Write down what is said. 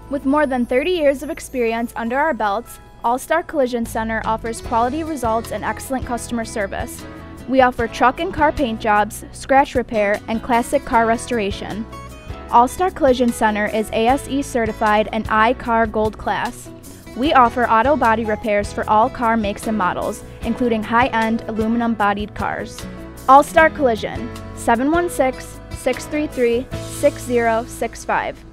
With more than 30 years of experience under our belts, AllStar Collision Center offers quality results and excellent customer service. We offer truck and car paint jobs, scratch repair, and classic car restoration. AllStar Collision Center is ASE certified and iCar Gold Class. We offer auto body repairs for all car makes and models, including high-end aluminum bodied cars. AllStar Collision, 716-633-6065.